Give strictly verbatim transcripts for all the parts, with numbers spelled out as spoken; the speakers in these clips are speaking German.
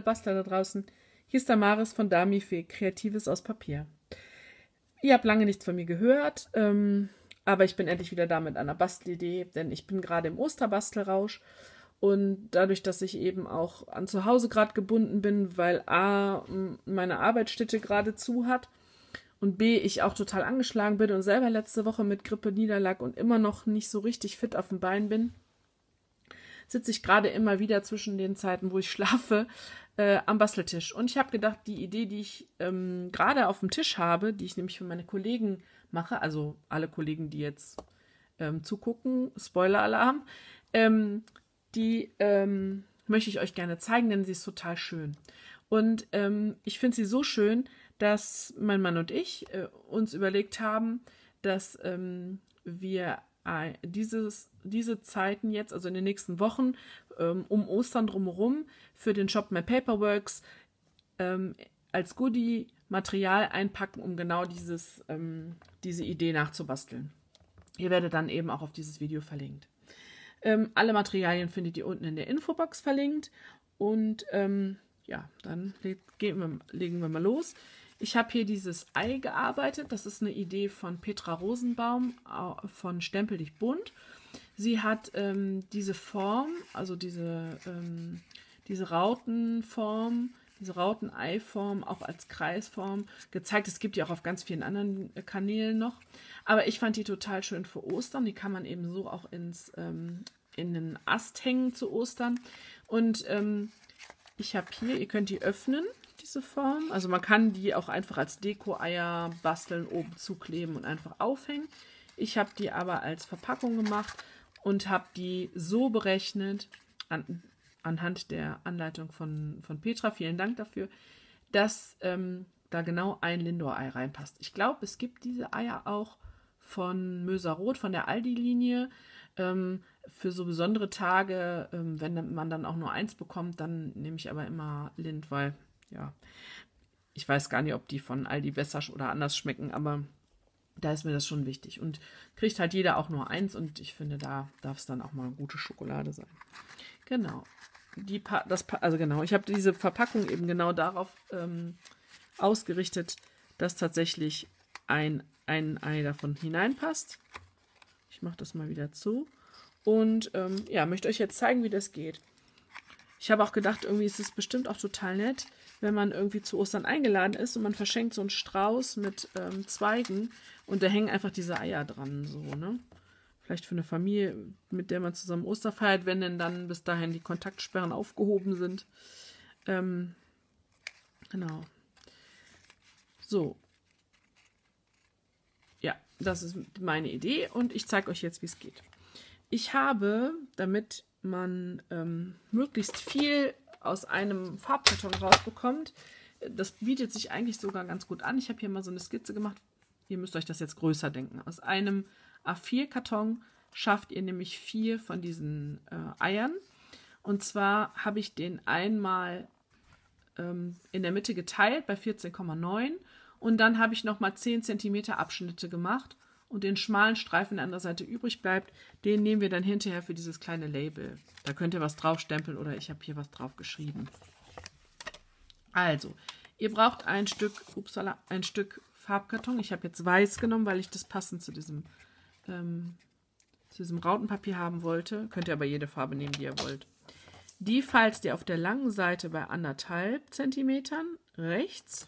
Bastler da draußen. Hier ist Damaris von Damifee, Kreatives aus Papier. Ihr habt lange nichts von mir gehört, ähm, aber ich bin endlich wieder da mit einer Bastelidee, denn ich bin gerade im Osterbastelrausch und dadurch, dass ich eben auch an zu Hause gerade gebunden bin, weil A, meine Arbeitsstätte gerade zu hat und B, ich auch total angeschlagen bin und selber letzte Woche mit Grippe niederlag und immer noch nicht so richtig fit auf dem Bein bin, sitze ich gerade immer wieder zwischen den Zeiten, wo ich schlafe, äh, am Basteltisch. Und ich habe gedacht, die Idee, die ich ähm, gerade auf dem Tisch habe, die ich nämlich für meine Kollegen mache, also alle Kollegen, die jetzt ähm, zugucken, Spoiler-Alarm, ähm, die ähm, möchte ich euch gerne zeigen, denn sie ist total schön. Und ähm, ich finde sie so schön, dass mein Mann und ich äh, uns überlegt haben, dass ähm, wir äh, dieses, diese Zeiten jetzt, also in den nächsten Wochen, ähm, um Ostern drumherum, für den Shop My Paperworks ähm, als Goodie Material einpacken, um genau dieses, ähm, diese Idee nachzubasteln. Ihr werdet dann eben auch auf dieses Video verlinkt. Ähm, alle Materialien findet ihr unten in der Infobox verlinkt. Und ähm, ja, dann leg, gehen wir, legen wir mal los. Ich habe hier dieses Ei gearbeitet. Das ist eine Idee von Petra Rosenbaum von Stempel dich bunt. Sie hat ähm, diese Form, also diese, ähm, diese Rautenform, diese Rauteneiform auch als Kreisform gezeigt. Es gibt die auch auf ganz vielen anderen Kanälen noch. Aber ich fand die total schön für Ostern. Die kann man eben so auch ins, ähm, in den Ast hängen zu Ostern. Und ähm, ich habe hier, ihr könnt die öffnen, diese Form. Also man kann die auch einfach als Deko-Eier basteln, oben zukleben und einfach aufhängen. Ich habe die aber als Verpackung gemacht und habe die so berechnet, an, anhand der Anleitung von, von Petra, vielen Dank dafür, dass ähm, da genau ein Lindor-Ei reinpasst. Ich glaube, es gibt diese Eier auch von Möser Rot, von der Aldi-Linie. Ähm, für so besondere Tage, ähm, wenn man dann auch nur eins bekommt, dann nehme ich aber immer Lind, weil, ja, ich weiß gar nicht, ob die von Aldi besser oder anders schmecken, aber da ist mir das schon wichtig. Und kriegt halt jeder auch nur eins und ich finde, da darf es dann auch mal eine gute Schokolade sein. Genau. Die pa das pa also genau, ich habe diese Verpackung eben genau darauf ähm, ausgerichtet, dass tatsächlich ein, ein Ei davon hineinpasst. Ich mache das mal wieder zu. Und ähm, ja, möchte euch jetzt zeigen, wie das geht. Ich habe auch gedacht, irgendwie ist es bestimmt auch total nett, wenn man irgendwie zu Ostern eingeladen ist und man verschenkt so einen Strauß mit ähm, Zweigen und da hängen einfach diese Eier dran, so, ne? Vielleicht für eine Familie, mit der man zusammen Oster feiert, wenn denn dann bis dahin die Kontaktsperren aufgehoben sind. Ähm, genau. So. Ja, das ist meine Idee und ich zeige euch jetzt, wie es geht. Ich habe, damit man ähm, möglichst viel aus einem Farbkarton rausbekommt, das bietet sich eigentlich sogar ganz gut an. Ich habe hier mal so eine Skizze gemacht. Ihr müsst euch das jetzt größer denken. Aus einem A vier Karton schafft ihr nämlich vier von diesen äh, Eiern. Und zwar habe ich den einmal ähm, in der Mitte geteilt bei vierzehn Komma neun und dann habe ich nochmal zehn Zentimeter Abschnitte gemacht und den schmalen Streifen an der Seite übrig bleibt, den nehmen wir dann hinterher für dieses kleine Label. Da könnt ihr was draufstempeln oder ich habe hier was drauf geschrieben. Also, ihr braucht ein Stück, upsala, ein Stück Farbkarton. Ich habe jetzt weiß genommen, weil ich das passend zu diesem, ähm, zu diesem Rautenpapier haben wollte. Könnt ihr aber jede Farbe nehmen, die ihr wollt. Die falzt ihr auf der langen Seite bei anderthalb Zentimetern rechts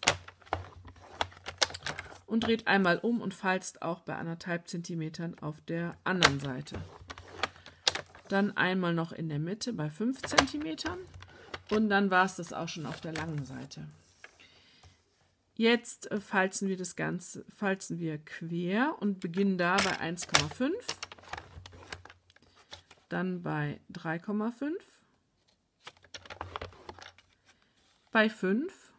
und dreht einmal um und falzt auch bei anderthalb Zentimetern auf der anderen Seite. Dann einmal noch in der Mitte bei fünf Zentimetern und dann war es das auch schon auf der langen Seite. Jetzt falzen wir das Ganze, falzen wir quer und beginnen da bei eins Komma fünf, dann bei drei Komma fünf, bei fünf,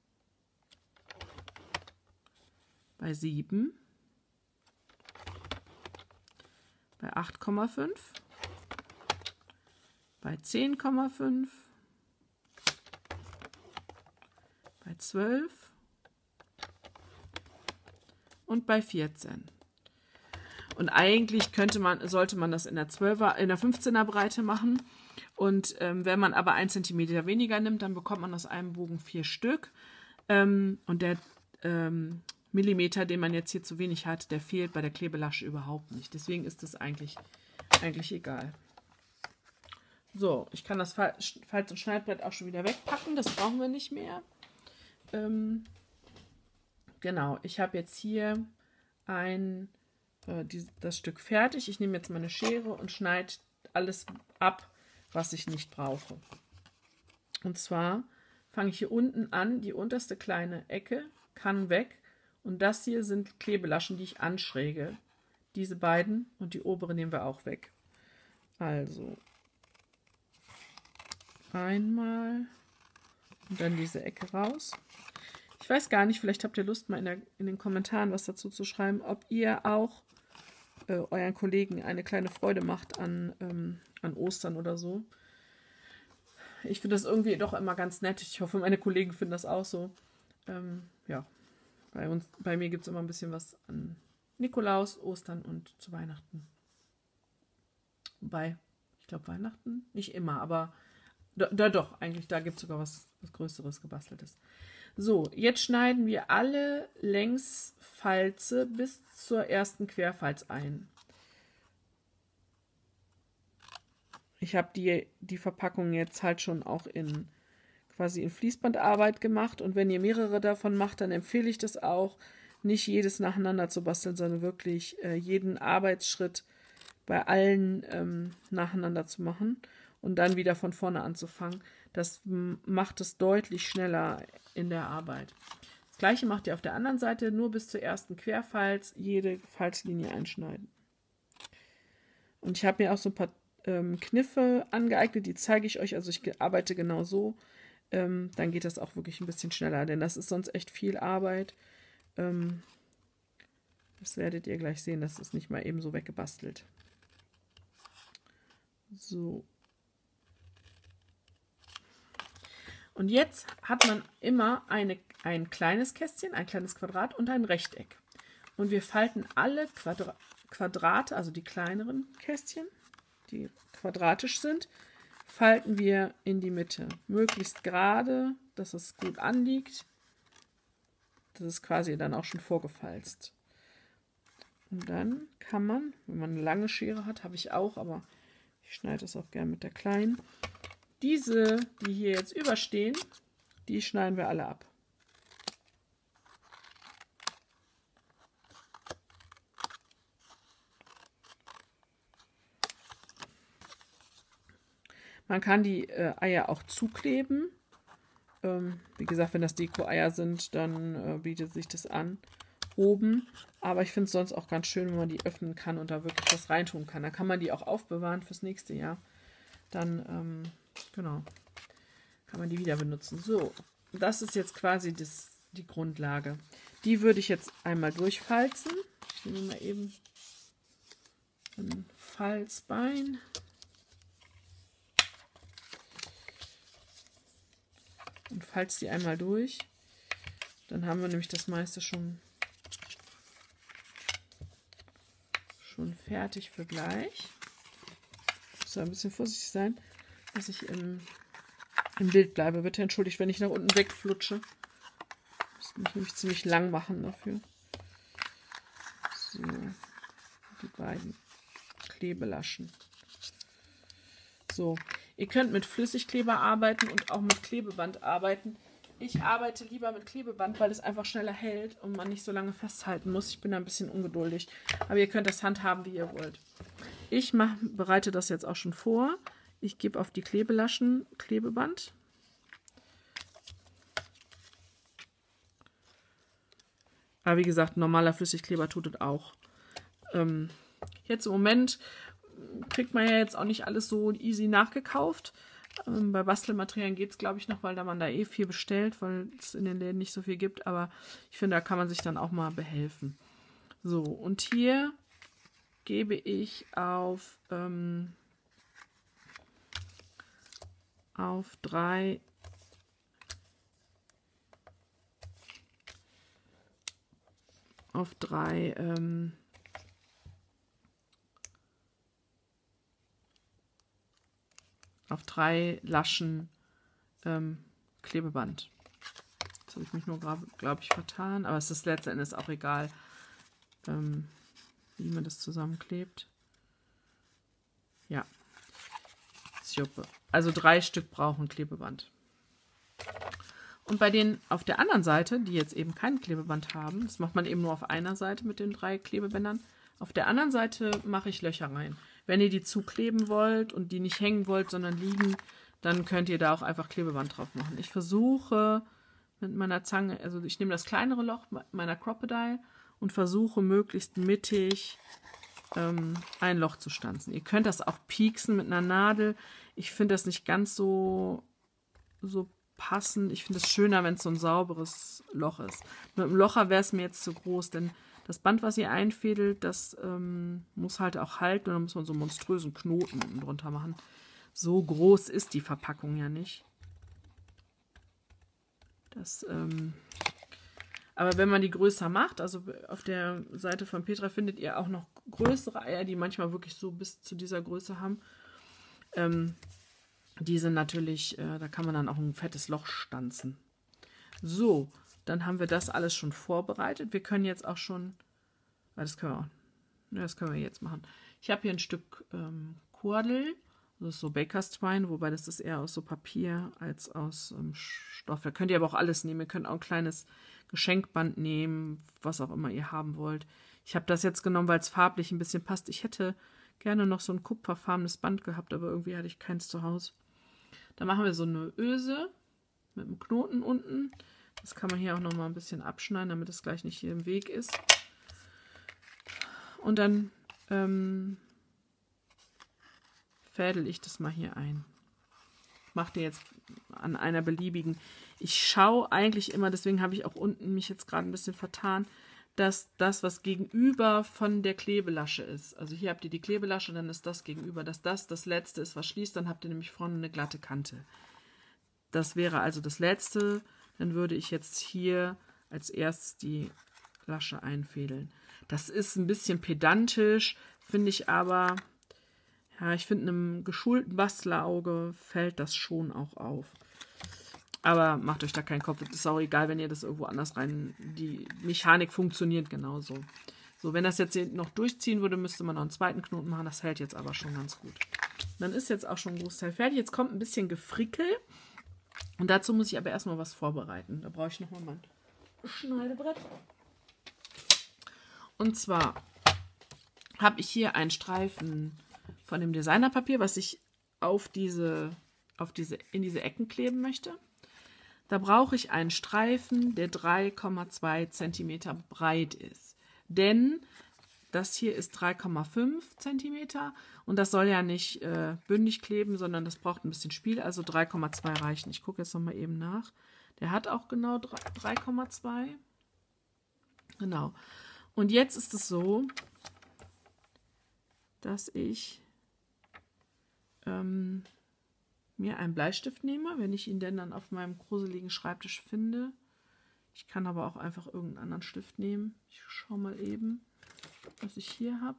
bei sieben, bei acht Komma fünf, bei zehn Komma fünf, bei zwölf und bei vierzehn. Und eigentlich könnte man, sollte man das in der zwölfer, in der fünfzehner Breite machen. Und ähm, wenn man aber ein Zentimeter weniger nimmt, dann bekommt man aus einem Bogen vier Stück. Ähm, und der ähm, Millimeter, den man jetzt hier zu wenig hat, der fehlt bei der Klebelasche überhaupt nicht. Deswegen ist das eigentlich, eigentlich egal. So, ich kann das Falz- und Schneidbrett auch schon wieder wegpacken. Das brauchen wir nicht mehr. Ähm, genau, ich habe jetzt hier ein, äh, die, das Stück fertig. Ich nehme jetzt meine Schere und schneide alles ab, was ich nicht brauche. Und zwar fange ich hier unten an, die unterste kleine Ecke kann weg. Und das hier sind Klebelaschen, die ich anschräge. Diese beiden und die obere nehmen wir auch weg. Also einmal und dann diese Ecke raus. Ich weiß gar nicht, vielleicht habt ihr Lust, mal in, der, in den Kommentaren was dazu zu schreiben, ob ihr auch äh, euren Kollegen eine kleine Freude macht an, ähm, an Ostern oder so. Ich finde das irgendwie doch immer ganz nett. Ich hoffe, meine Kollegen finden das auch so. Ähm, ja, bei, uns, bei mir gibt es immer ein bisschen was an Nikolaus, Ostern und zu Weihnachten. Wobei, ich glaube Weihnachten nicht immer, aber da, da doch, eigentlich da gibt es sogar was, was Größeres, Gebasteltes. So, jetzt schneiden wir alle Längsfalze bis zur ersten Querfalz ein. Ich habe die, die Verpackung jetzt halt schon auch in quasi in Fließbandarbeit gemacht und wenn ihr mehrere davon macht, dann empfehle ich das auch, nicht jedes nacheinander zu basteln, sondern wirklich äh, jeden Arbeitsschritt bei allen ähm, nacheinander zu machen und dann wieder von vorne anzufangen. Das macht es deutlich schneller in der Arbeit. Das gleiche macht ihr auf der anderen Seite, nur bis zur ersten Querfalz jede Falzlinie einschneiden. Und ich habe mir auch so ein paar ähm, Kniffe angeeignet, die zeige ich euch. Also ich arbeite genau so. Ähm, dann geht das auch wirklich ein bisschen schneller, denn das ist sonst echt viel Arbeit. Ähm, das werdet ihr gleich sehen, das ist nicht mal eben so weggebastelt. So. Und jetzt hat man immer eine, ein kleines Kästchen, ein kleines Quadrat und ein Rechteck. Und wir falten alle Quadra Quadrate, also die kleineren Kästchen, die quadratisch sind, falten wir in die Mitte. Möglichst gerade, dass es gut anliegt. Das ist quasi dann auch schon vorgefalzt. Und dann kann man, wenn man eine lange Schere hat, habe ich auch, aber ich schneide es auch gerne mit der kleinen. Diese, die hier jetzt überstehen, die schneiden wir alle ab. Man kann die äh, Eier auch zukleben. Ähm, wie gesagt, wenn das Deko-Eier sind, dann äh, bietet sich das an oben. Aber ich finde es sonst auch ganz schön, wenn man die öffnen kann und da wirklich was reintun kann. Dann kann man die auch aufbewahren fürs nächste Jahr. Dann, ähm, genau, kann man die wieder benutzen. So, das ist jetzt quasi das, die Grundlage. Die würde ich jetzt einmal durchfalzen. Ich nehme mal eben ein Falzbein. Und falze die einmal durch. Dann haben wir nämlich das meiste schon, schon fertig für gleich. Ich muss ein bisschen vorsichtig sein, dass ich im, im Bild bleibe. Bitte entschuldigt, wenn ich nach unten wegflutsche. Das muss ich nämlich ziemlich lang machen dafür. So, die beiden Klebelaschen. So, ihr könnt mit Flüssigkleber arbeiten und auch mit Klebeband arbeiten. Ich arbeite lieber mit Klebeband, weil es einfach schneller hält und man nicht so lange festhalten muss. Ich bin da ein bisschen ungeduldig. Aber ihr könnt das handhaben, wie ihr wollt. Ich mach, bereite das jetzt auch schon vor. Ich gebe auf die Klebelaschen Klebeband. Aber wie gesagt, normaler Flüssigkleber tut es auch. Ähm, jetzt im Moment kriegt man ja jetzt auch nicht alles so easy nachgekauft. Ähm, bei Bastelmaterialien geht es, glaube ich, noch, weil da man da eh viel bestellt, weil es in den Läden nicht so viel gibt. Aber ich finde, da kann man sich dann auch mal behelfen. So, und hier gebe ich auf, ähm, auf drei auf drei ähm, auf drei Laschen ähm, Klebeband. Jetzt habe ich mich nur, glaube ich, vertan, aber es ist letzten Endes auch egal, ähm, wie man das zusammenklebt. Ja. Also drei Stück brauchen Klebeband. Und bei denen auf der anderen Seite, die jetzt eben kein Klebeband haben, das macht man eben nur auf einer Seite mit den drei Klebebändern, auf der anderen Seite mache ich Löcher rein. Wenn ihr die zukleben wollt und die nicht hängen wollt, sondern liegen, dann könnt ihr da auch einfach Klebeband drauf machen. Ich versuche mit meiner Zange, also ich nehme das kleinere Loch meiner Crocodile und versuche möglichst mittig ähm, ein Loch zu stanzen. Ihr könnt das auch pieksen mit einer Nadel. Ich finde das nicht ganz so, so passend. Ich finde es schöner, wenn es so ein sauberes Loch ist. Mit dem Locher wäre es mir jetzt zu groß, denn das Band, was ihr einfädelt, das ähm, muss halt auch halten und dann muss man so einen monströsen Knoten unten drunter machen. So groß ist die Verpackung ja nicht. Das, ähm, aber wenn man die größer macht, also auf der Seite von Petra findet ihr auch noch größere Eier, die manchmal wirklich so bis zu dieser Größe haben. Ähm, die sind natürlich, äh, da kann man dann auch ein fettes Loch stanzen. So, dann haben wir das alles schon vorbereitet. Wir können jetzt auch schon, das können wir, auch, das können wir jetzt machen. Ich habe hier ein Stück ähm, Kordel, das ist so Baker's Twine, wobei das ist eher aus so Papier als aus ähm, Stoff. Da könnt ihr aber auch alles nehmen. Ihr könnt auch ein kleines Geschenkband nehmen, was auch immer ihr haben wollt. Ich habe das jetzt genommen, weil es farblich ein bisschen passt. Ich hätte gerne noch so ein kupferfarbenes Band gehabt, aber irgendwie hatte ich keins zu Hause. Dann machen wir so eine Öse mit einem Knoten unten. Das kann man hier auch noch mal ein bisschen abschneiden, damit es gleich nicht hier im Weg ist. Und dann ähm, fädel ich das mal hier ein. Macht ihr jetzt an einer beliebigen. Ich schaue eigentlich immer, deswegen habe ich auch unten mich jetzt gerade ein bisschen vertan, dass das, was gegenüber von der Klebelasche ist, also hier habt ihr die Klebelasche, dann ist das gegenüber, dass das das letzte ist, was schließt, dann habt ihr nämlich vorne eine glatte Kante. Das wäre also das letzte, dann würde ich jetzt hier als erstes die Lasche einfädeln. Das ist ein bisschen pedantisch, finde ich aber, ja, ich finde, einem geschulten Bastlerauge fällt das schon auch auf. Aber macht euch da keinen Kopf, es ist auch egal, wenn ihr das irgendwo anders rein, die Mechanik funktioniert genauso. So, wenn das jetzt noch durchziehen würde, müsste man noch einen zweiten Knoten machen, das hält jetzt aber schon ganz gut. Dann ist jetzt auch schon ein Großteil fertig, jetzt kommt ein bisschen Gefrickel und dazu muss ich aber erstmal was vorbereiten. Da brauche ich nochmal mein Schneidebrett. Und zwar habe ich hier einen Streifen von dem Designerpapier, was ich auf diese, auf diese, in diese Ecken kleben möchte. Da brauche ich einen Streifen, der drei Komma zwei Zentimeter breit ist. Denn das hier ist drei Komma fünf Zentimeter und das soll ja nicht äh, bündig kleben, sondern das braucht ein bisschen Spiel, also drei Komma zwei reichen. Ich gucke jetzt nochmal eben nach. Der hat auch genau drei Komma zwei. Genau. Und jetzt ist es so, dass ich ähm, mir einen Bleistift nehme, wenn ich ihn denn dann auf meinem gruseligen Schreibtisch finde. Ich kann aber auch einfach irgendeinen anderen Stift nehmen. Ich schaue mal eben, was ich hier habe.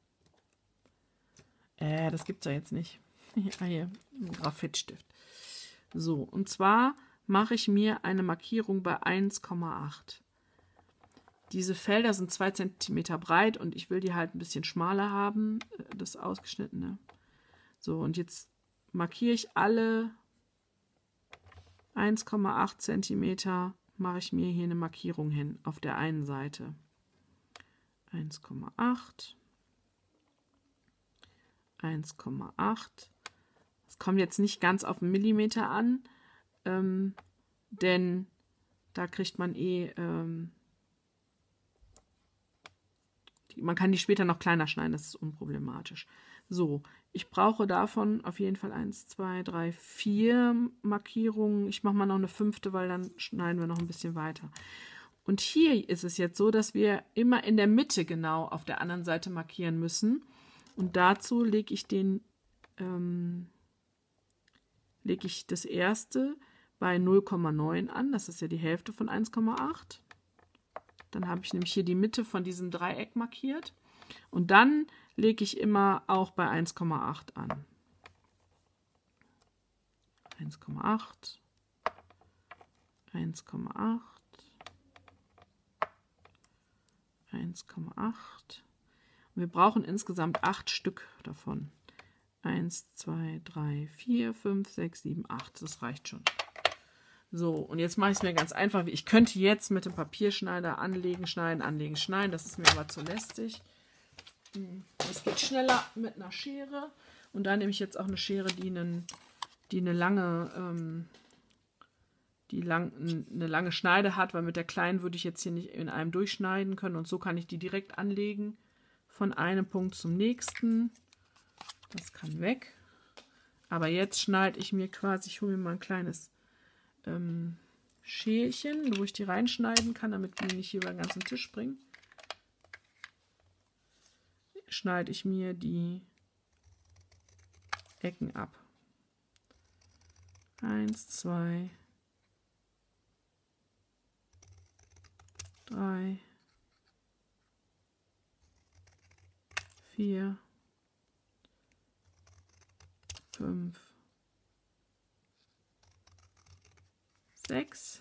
Äh, das gibt es ja jetzt nicht. Ah, hier, ein Graphitstift. So, und zwar mache ich mir eine Markierung bei eins Komma acht. Diese Felder sind zwei Zentimeter breit und ich will die halt ein bisschen schmaler haben, das ausgeschnittene. So, und jetzt markiere ich alle eins Komma acht Zentimeter, mache ich mir hier eine Markierung hin, auf der einen Seite. eins Komma acht, eins Komma acht. Es kommt jetzt nicht ganz auf einen Millimeter an, ähm, denn da kriegt man eh, ähm, die, man kann die später noch kleiner schneiden, das ist unproblematisch. So, ich brauche davon auf jeden Fall eins, zwei, drei, vier Markierungen. Ich mache mal noch eine fünfte, weil dann schneiden wir noch ein bisschen weiter. Und hier ist es jetzt so, dass wir immer in der Mitte genau auf der anderen Seite markieren müssen. Und dazu lege ich den, ähm, lege ich das erste bei null Komma neun an. Das ist ja die Hälfte von eins Komma acht. Dann habe ich nämlich hier die Mitte von diesem Dreieck markiert. Und dann lege ich immer auch bei eins Komma acht an. eins Komma acht, eins Komma acht, eins Komma acht. Wir brauchen insgesamt acht Stück davon. eins, zwei, drei, vier, fünf, sechs, sieben, acht. Das reicht schon. So, und jetzt mache ich es mir ganz einfach. Ich könnte jetzt mit dem Papierschneider anlegen, schneiden, anlegen, schneiden. Das ist mir aber zu lästig. Es geht schneller mit einer Schere. Und da nehme ich jetzt auch eine Schere, die, einen, die eine lange... Ähm, die lang, eine lange Schneide hat, weil mit der kleinen würde ich jetzt hier nicht in einem durchschneiden können und so kann ich die direkt anlegen von einem Punkt zum nächsten. Das kann weg. Aber jetzt schneide ich mir quasi, ich hole mir mal ein kleines ähm, Schälchen, wo ich die reinschneiden kann, damit die nicht hier über den ganzen Tisch springen. Schneide ich mir die Ecken ab. Eins, zwei, drei, vier, fünf, sechs,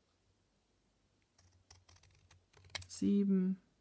sieben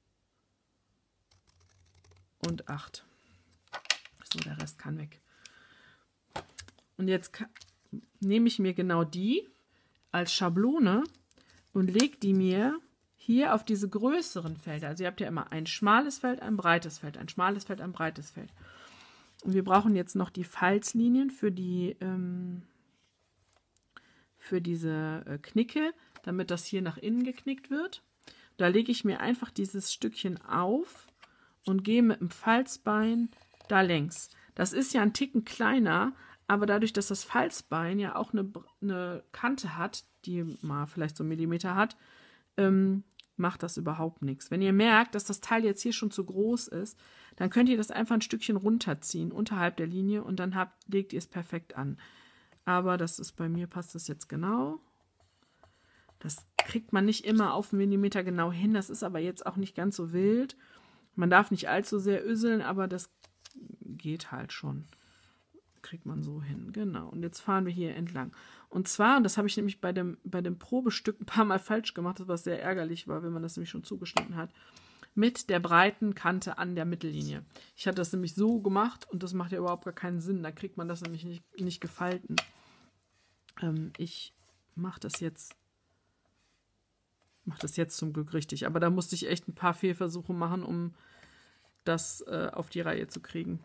und acht. So, der Rest kann weg. Und jetzt kann, nehme ich mir genau die als Schablone und lege die mir hier auf diese größeren Felder. Also ihr habt ja immer ein schmales Feld, ein breites Feld, ein schmales Feld, ein breites Feld. Und wir brauchen jetzt noch die Falzlinien für die ähm, für diese äh, Knicke, damit das hier nach innen geknickt wird. Da lege ich mir einfach dieses Stückchen auf und gehe mit dem Falzbein da längs. Das ist ja ein Ticken kleiner, aber dadurch, dass das Falzbein ja auch eine, eine Kante hat, die mal vielleicht so einen Millimeter hat, ähm, macht das überhaupt nichts. Wenn ihr merkt, dass das Teil jetzt hier schon zu groß ist, dann könnt ihr das einfach ein Stückchen runterziehen, unterhalb der Linie, und dann habt, legt ihr es perfekt an. Aber das ist bei mir, passt das jetzt genau. Das kriegt man nicht immer auf einen Millimeter genau hin, das ist aber jetzt auch nicht ganz so wild. Man darf nicht allzu sehr öseln, aber das geht halt schon. Kriegt man so hin, genau. Und jetzt fahren wir hier entlang. Und zwar, das habe ich nämlich bei dem, bei dem Probestück ein paar Mal falsch gemacht, was sehr ärgerlich war, wenn man das nämlich schon zugeschnitten hat, mit der breiten Kante an der Mittellinie. Ich hatte das nämlich so gemacht und das macht ja überhaupt gar keinen Sinn. Da kriegt man das nämlich nicht, nicht gefalten. Ähm, ich mache das jetzt mache das jetzt zum Glück richtig. Aber da musste ich echt ein paar Fehlversuche machen, um das äh, auf die Reihe zu kriegen.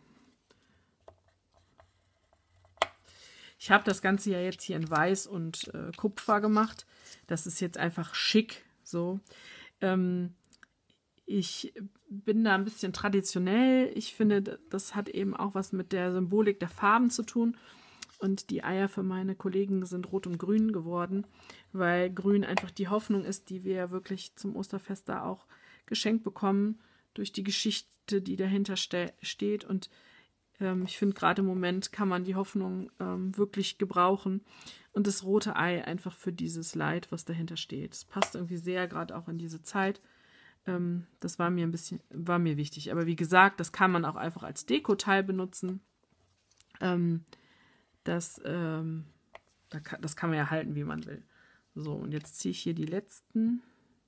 Ich habe das Ganze ja jetzt hier in Weiß und äh, Kupfer gemacht. Das ist jetzt einfach schick. So. Ähm, ich bin da ein bisschen traditionell. Ich finde, das hat eben auch was mit der Symbolik der Farben zu tun. Und die Eier für meine Kollegen sind rot und grün geworden, weil grün einfach die Hoffnung ist, die wir wirklich zum Osterfest da auch geschenkt bekommen, durch die Geschichte, die dahinter ste- steht. Und ähm, ich finde, gerade im Moment kann man die Hoffnung ähm, wirklich gebrauchen. Und das rote Ei einfach für dieses Leid, was dahinter steht. Es passt irgendwie sehr gerade auch in diese Zeit. Ähm, das war mir ein bisschen, war mir wichtig. Aber wie gesagt, das kann man auch einfach als Dekoteil benutzen. Ähm, das, ähm, da kann, das kann man ja halten, wie man will. So, und jetzt ziehe ich hier die letzten.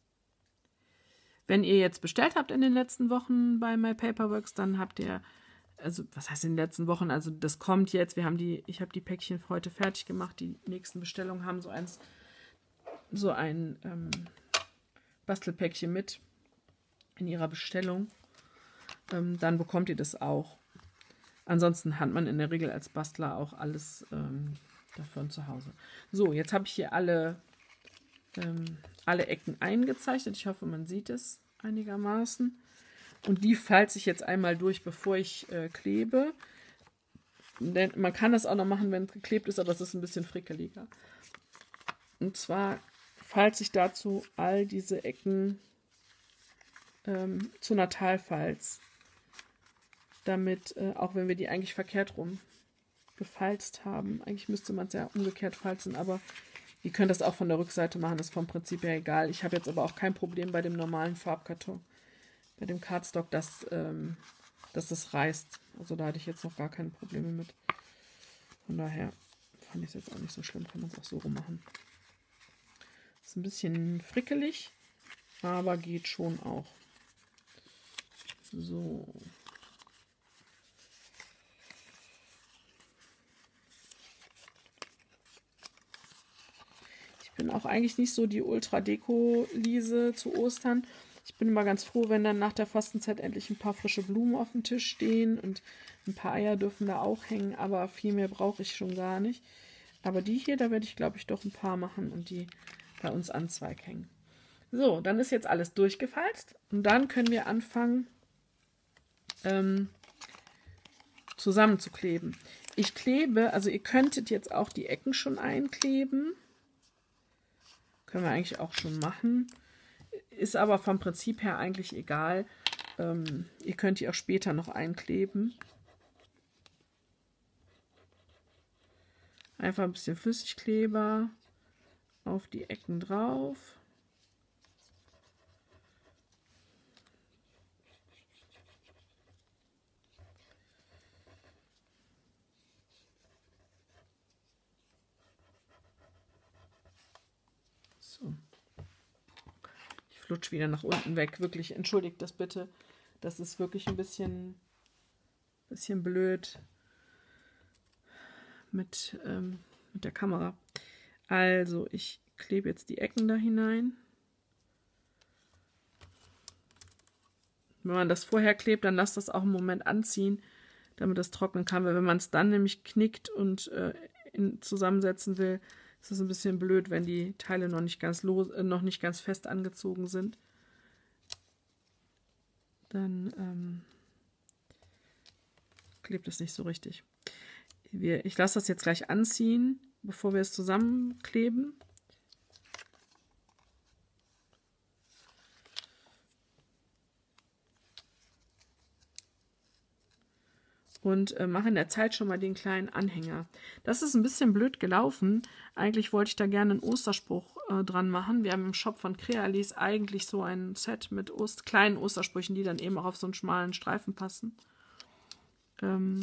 Wenn ihr jetzt bestellt habt in den letzten Wochen bei MyPaperworks, dann habt ihr, also was heißt in den letzten Wochen, also das kommt jetzt, wir haben die, ich habe die Päckchen für heute fertig gemacht, die nächsten Bestellungen haben so eins, so ein ähm, Bastelpäckchen mit in ihrer Bestellung, ähm, dann bekommt ihr das auch. Ansonsten hat man in der Regel als Bastler auch alles ähm, davon zu Hause. So, jetzt habe ich hier alle, ähm, alle Ecken eingezeichnet. Ich hoffe, man sieht es einigermaßen. Und die falze ich jetzt einmal durch, bevor ich äh, klebe. Denn man kann das auch noch machen, wenn es geklebt ist, aber es ist ein bisschen frickeliger. Und zwar falze ich dazu all diese Ecken ähm, zu Natalfalz. Damit, äh, auch wenn wir die eigentlich verkehrt rum gefalzt haben, eigentlich müsste man es ja umgekehrt falzen, aber ihr könnt das auch von der Rückseite machen, ist vom Prinzip her egal. Ich habe jetzt aber auch kein Problem bei dem normalen Farbkarton, bei dem Cardstock, dass, ähm, dass das reißt. Also da hatte ich jetzt noch gar keine Probleme mit. Von daher fand ich es jetzt auch nicht so schlimm, kann man es auch so rummachen. Ist ein bisschen frickelig, aber geht schon auch. So. Ich bin auch eigentlich nicht so die Ultra-Deko-Liese zu Ostern. Ich bin immer ganz froh, wenn dann nach der Fastenzeit endlich ein paar frische Blumen auf dem Tisch stehen und ein paar Eier dürfen da auch hängen, aber viel mehr brauche ich schon gar nicht. Aber die hier, da werde ich, glaube ich, doch ein paar machen und die bei uns an Zweig hängen. So, dann ist jetzt alles durchgefalzt und dann können wir anfangen, ähm, zusammenzukleben. Ich klebe, also ihr könntet jetzt auch die Ecken schon einkleben. Können wir eigentlich auch schon machen. Ist aber vom Prinzip her eigentlich egal. Ähm, ihr könnt die auch später noch einkleben. Einfach ein bisschen Flüssigkleber auf die Ecken drauf. So. Ich flutsche wieder nach unten weg. Wirklich, entschuldigt das bitte. Das ist wirklich ein bisschen, bisschen blöd mit, ähm, mit der Kamera. Also, ich klebe jetzt die Ecken da hinein. Wenn man das vorher klebt, dann lasst das auch einen Moment anziehen, damit das trocknen kann. Weil wenn man es dann nämlich knickt und äh, in, zusammensetzen will, ist es ein bisschen blöd, wenn die Teile noch nicht ganz los, äh, noch nicht ganz fest angezogen sind. Dann ähm, klebt es nicht so richtig. Wir, ich lasse das jetzt gleich anziehen, bevor wir es zusammenkleben. Und äh, mache in der Zeit schon mal den kleinen Anhänger. Das ist ein bisschen blöd gelaufen. Eigentlich wollte ich da gerne einen Osterspruch äh, dran machen. Wir haben im Shop von Crealis eigentlich so ein Set mit Ost kleinen Ostersprüchen, die dann eben auch auf so einen schmalen Streifen passen. Ähm,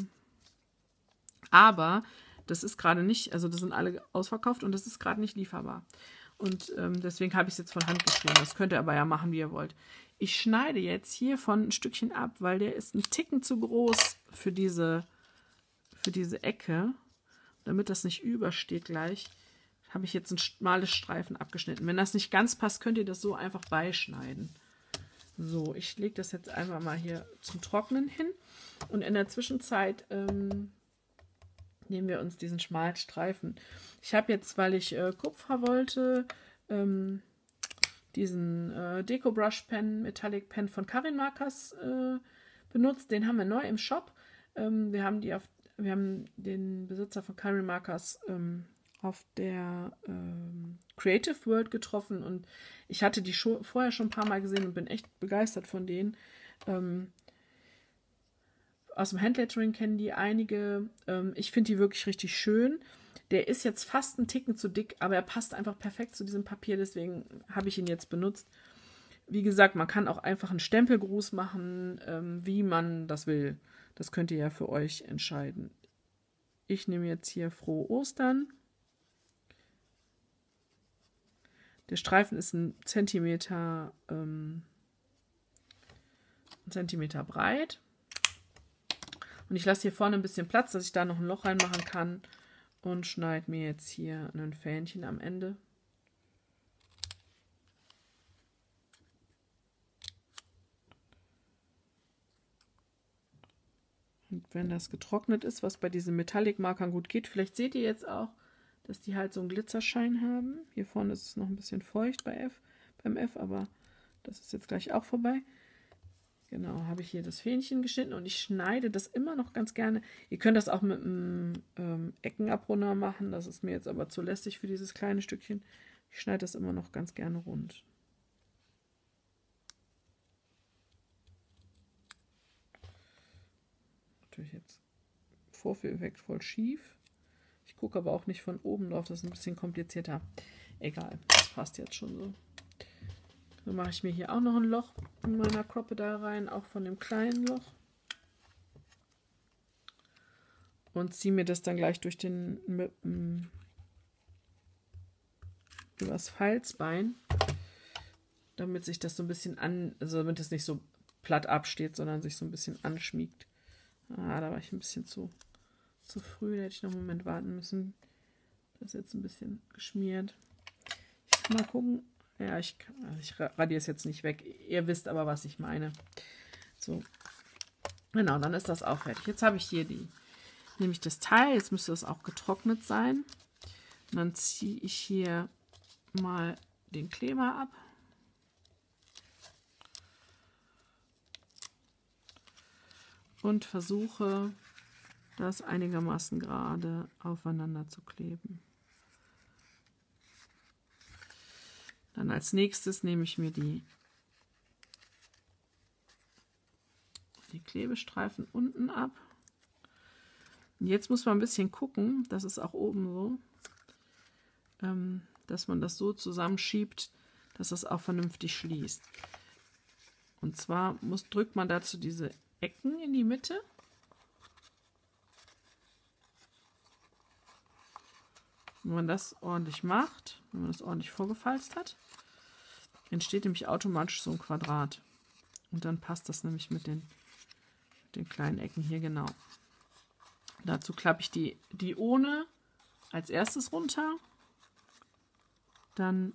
aber das ist gerade nicht, also das sind alle ausverkauft und das ist gerade nicht lieferbar. Und ähm, deswegen habe ich es jetzt von Hand geschrieben. Das könnt ihr aber ja machen, wie ihr wollt. Ich schneide jetzt hiervon ein Stückchen ab, weil der ist ein Ticken zu groß für diese, für diese Ecke. Damit das nicht übersteht gleich, habe ich jetzt ein schmales Streifen abgeschnitten. Wenn das nicht ganz passt, könnt ihr das so einfach beischneiden. So, ich lege das jetzt einfach mal hier zum Trocknen hin. Und in der Zwischenzeit ähm, nehmen wir uns diesen schmalen Streifen. Ich habe jetzt, weil ich äh, Kupfer wollte, ähm, diesen äh, Deko Brush Pen, Metallic Pen von Karin Markers äh, benutzt. Den haben wir neu im Shop. Ähm, wir haben die auf, wir haben den Besitzer von Karin Markers ähm, auf der ähm, Creative World getroffen und ich hatte die schon, vorher schon ein paar Mal gesehen und bin echt begeistert von denen. Ähm, aus dem Handlettering kennen die einige. Ähm, ich finde die wirklich richtig schön. Der ist jetzt fast ein Ticken zu dick, aber er passt einfach perfekt zu diesem Papier, deswegen habe ich ihn jetzt benutzt. Wie gesagt, man kann auch einfach einen Stempelgruß machen, ähm, wie man das will. Das könnt ihr ja für euch entscheiden. Ich nehme jetzt hier Frohe Ostern. Der Streifen ist ein Zentimeter, ähm, ein Zentimeter breit. Und ich lasse hier vorne ein bisschen Platz, dass ich da noch ein Loch reinmachen kann. Und schneide mir jetzt hier ein Fähnchen am Ende. Und wenn das getrocknet ist, was bei diesen Metallic-Markern gut geht, vielleicht seht ihr jetzt auch, dass die halt so einen Glitzerschein haben. Hier vorne ist es noch ein bisschen feucht bei F, beim F, aber das ist jetzt gleich auch vorbei. Genau, habe ich hier das Fähnchen geschnitten und ich schneide das immer noch ganz gerne. Ihr könnt das auch mit einem ähm, Eckenabrunder machen, das ist mir jetzt aber zu lästig für dieses kleine Stückchen. Ich schneide das immer noch ganz gerne rund. Natürlich jetzt Vorführeffekt voll schief. Ich gucke aber auch nicht von oben drauf, das ist ein bisschen komplizierter. Egal, das passt jetzt schon so. Dann mache ich mir hier auch noch ein Loch in meiner Crocodile rein, auch von dem kleinen Loch. und ziehe mir das dann gleich durch den mit, m, übers Falzbein, damit sich das so ein bisschen an, also damit es nicht so platt absteht, sondern sich so ein bisschen anschmiegt. Ah, da war ich ein bisschen zu, zu früh, da hätte ich noch einen Moment warten müssen. Das ist jetzt ein bisschen geschmiert. Ich kann mal gucken. Ja, ich, also ich radiere es jetzt nicht weg. Ihr wisst aber, was ich meine. So. Genau, dann ist das auch fertig. Jetzt habe ich hier die, nehme ich das Teil, jetzt müsste das auch getrocknet sein. Und dann ziehe ich hier mal den Kleber ab. Und versuche, das einigermaßen gerade aufeinander zu kleben. Dann als nächstes nehme ich mir die, die Klebestreifen unten ab. Und jetzt muss man ein bisschen gucken, das ist auch oben so, ähm, dass man das so zusammenschiebt, dass es auch vernünftig schließt. Und zwar muss, drückt man dazu diese Ecken in die Mitte. Wenn man das ordentlich macht, wenn man das ordentlich vorgefalzt hat, entsteht nämlich automatisch so ein Quadrat. Und dann passt das nämlich mit den, mit den kleinen Ecken hier genau. Dazu klappe ich die, die ohne als erstes runter. Dann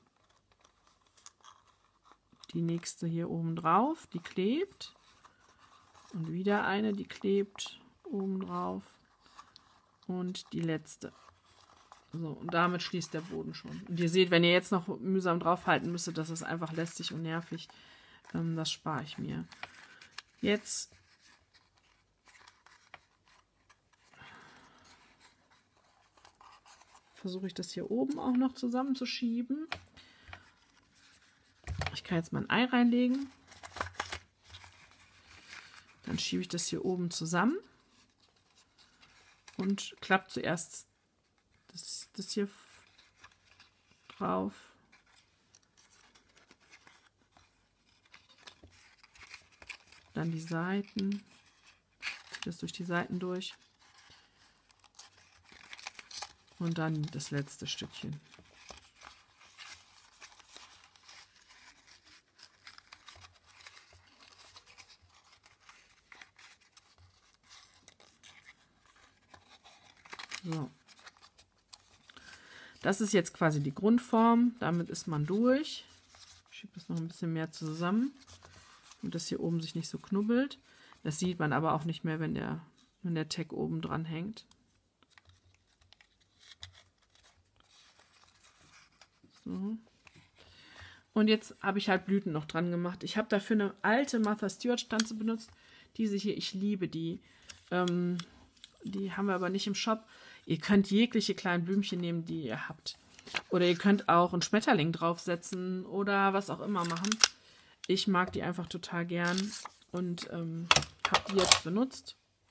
die nächste hier oben drauf, die klebt. Und wieder eine, die klebt oben drauf. Und die letzte. So, und damit schließt der Boden schon. Und ihr seht, wenn ihr jetzt noch mühsam draufhalten müsstet, das ist einfach lästig und nervig. Ähm, das spare ich mir. Jetzt versuche ich das hier oben auch noch zusammenzuschieben. Ich kann jetzt mein Ei reinlegen. Dann schiebe ich das hier oben zusammen und klappe zuerst das, das hier drauf. Dann die Seiten. Ziehe das durch die Seiten durch. Und dann das letzte Stückchen. So. Das ist jetzt quasi die Grundform. Damit ist man durch. Ich schiebe das noch ein bisschen mehr zusammen, damit das hier oben sich nicht so knubbelt. Das sieht man aber auch nicht mehr, wenn der, wenn der Tag oben dran hängt. So. Und jetzt habe ich halt Blüten noch dran gemacht. Ich habe dafür eine alte Martha Stewart Stanze benutzt. Diese hier, ich liebe die. Ähm, die haben wir aber nicht im Shop. Ihr könnt jegliche kleinen Blümchen nehmen, die ihr habt. Oder ihr könnt auch einen Schmetterling draufsetzen oder was auch immer machen. Ich mag die einfach total gern und ähm, habe die jetzt benutzt.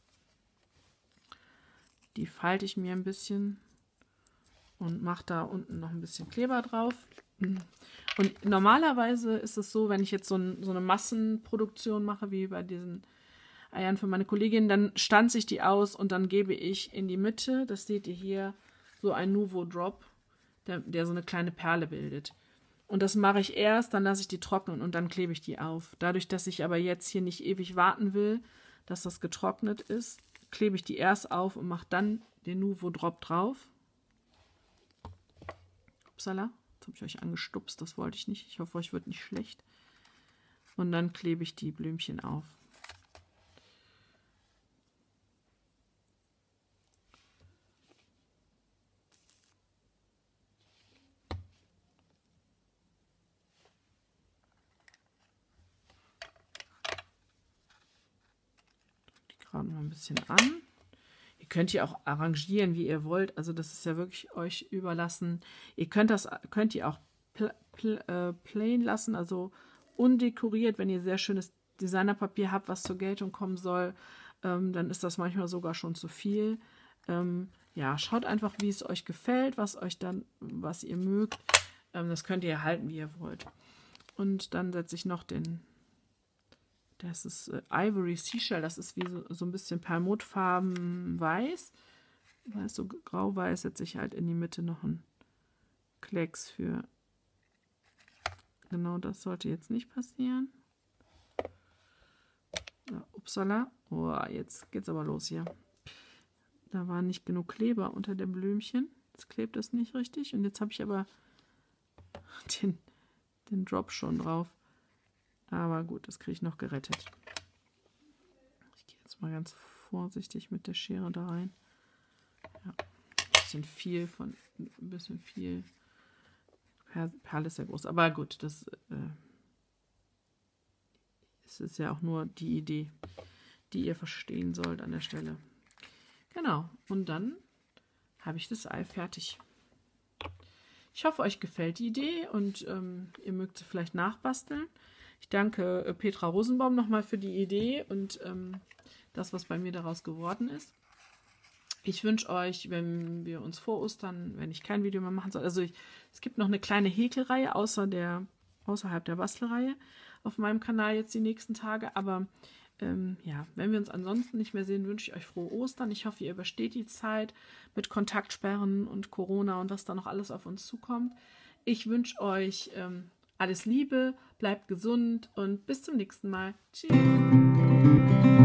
Die falte ich mir ein bisschen und mache da unten noch ein bisschen Kleber drauf. Und normalerweise ist es so, wenn ich jetzt so, ein, so eine Massenproduktion mache, wie bei diesen Eiern für meine Kollegin, dann stanze ich die aus und dann gebe ich in die Mitte, das seht ihr hier, so ein Nuvo Drop, der, der so eine kleine Perle bildet. Und das mache ich erst, dann lasse ich die trocknen und dann klebe ich die auf. Dadurch, dass ich aber jetzt hier nicht ewig warten will, dass das getrocknet ist, klebe ich die erst auf und mache dann den Nuvo Drop drauf. Upsala, jetzt habe ich euch angestupst, das wollte ich nicht. Ich hoffe, euch wird nicht schlecht. Und dann klebe ich die Blümchen auf. Gerade mal ein bisschen an. Ihr könnt hier auch arrangieren, wie ihr wollt. Also das ist ja wirklich euch überlassen. Ihr könnt das könnt ihr auch pl pl äh, plain lassen, also undekoriert. Wenn ihr sehr schönes Designerpapier habt, was zur Geltung kommen soll, ähm, dann ist das manchmal sogar schon zu viel. Ähm, ja, schaut einfach, wie es euch gefällt, was euch dann, was ihr mögt. Ähm, das könnt ihr halten, wie ihr wollt. Und dann setze ich noch den Das ist äh, Ivory Seashell, das ist wie so, so ein bisschen perlmuttfarben weiß. weil es so grau-weiß, setze ich halt in die Mitte noch einen Klecks für. Genau das sollte jetzt nicht passieren. Ja, upsala. Oh, jetzt geht's aber los hier. Da war nicht genug Kleber unter dem Blümchen. Jetzt klebt es nicht richtig. Und jetzt habe ich aber den, den Drop schon drauf. Aber gut, das kriege ich noch gerettet. Ich gehe jetzt mal ganz vorsichtig mit der Schere da rein. Ja, ein bisschen viel von, ein bisschen viel. Perle ist ja groß, aber gut, das äh, es ist ja auch nur die Idee, die ihr verstehen sollt an der Stelle. Genau, und dann habe ich das Ei fertig. Ich hoffe, euch gefällt die Idee und ähm, ihr mögt sie vielleicht nachbasteln. Ich danke äh, Petra Rosenbaum nochmal für die Idee und ähm, das, was bei mir daraus geworden ist. Ich wünsche euch, wenn wir uns vor Ostern, wenn ich kein Video mehr machen soll, also ich, es gibt noch eine kleine Häkelreihe außer der, außerhalb der Bastelreihe auf meinem Kanal jetzt die nächsten Tage, aber ähm, ja, wenn wir uns ansonsten nicht mehr sehen, wünsche ich euch frohe Ostern. Ich hoffe, ihr übersteht die Zeit mit Kontaktsperren und Corona und was da noch alles auf uns zukommt. Ich wünsche euch ähm, alles Liebe, bleibt gesund und bis zum nächsten Mal. Tschüss!